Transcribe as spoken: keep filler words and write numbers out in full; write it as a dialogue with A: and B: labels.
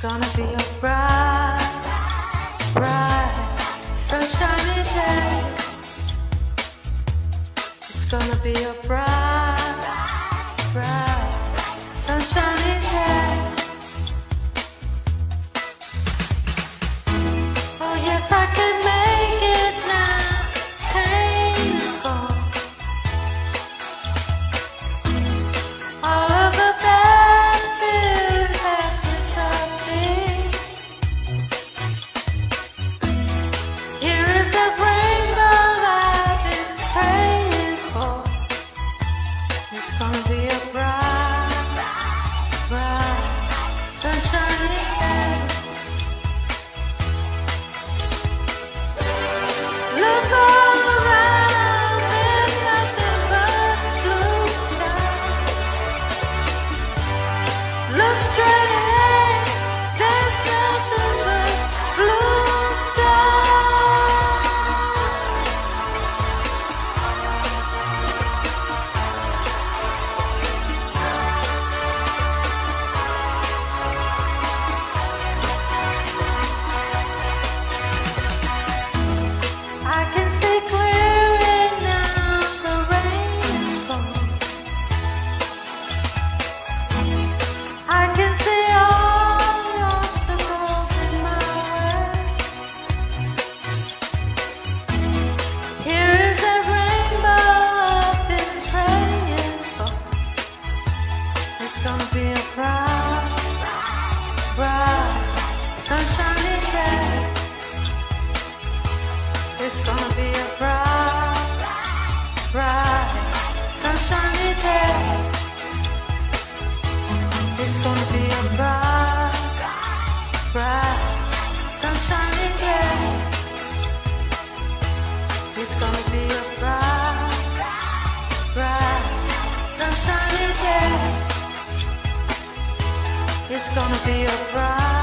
A: gonna be a bright, bright, sunshiny day. It's gonna be a bright, bright, sunshiny day. Oh yes, I can make it now. Pain is gone. All of the bad feelings have disappeared. Here is the rainbow I've been praying for. It's gonna be a bright, bright, sunshiny day. Look all around, there's nothing but blue sky. Look straight ahead, there's nothing but blue sky. I can see clearly now, the rain's gone. I can see all the obstacles in my way. Here is a rainbow I've been praying for. It's gonna be a bright, bright, sunshiny day. It's gonna be a bright, bright, sunshiny day. It's gonna be a bright, bright, sunshiny day. It's gonna be a bright, bright, sunshiny day. It's gonna be a bright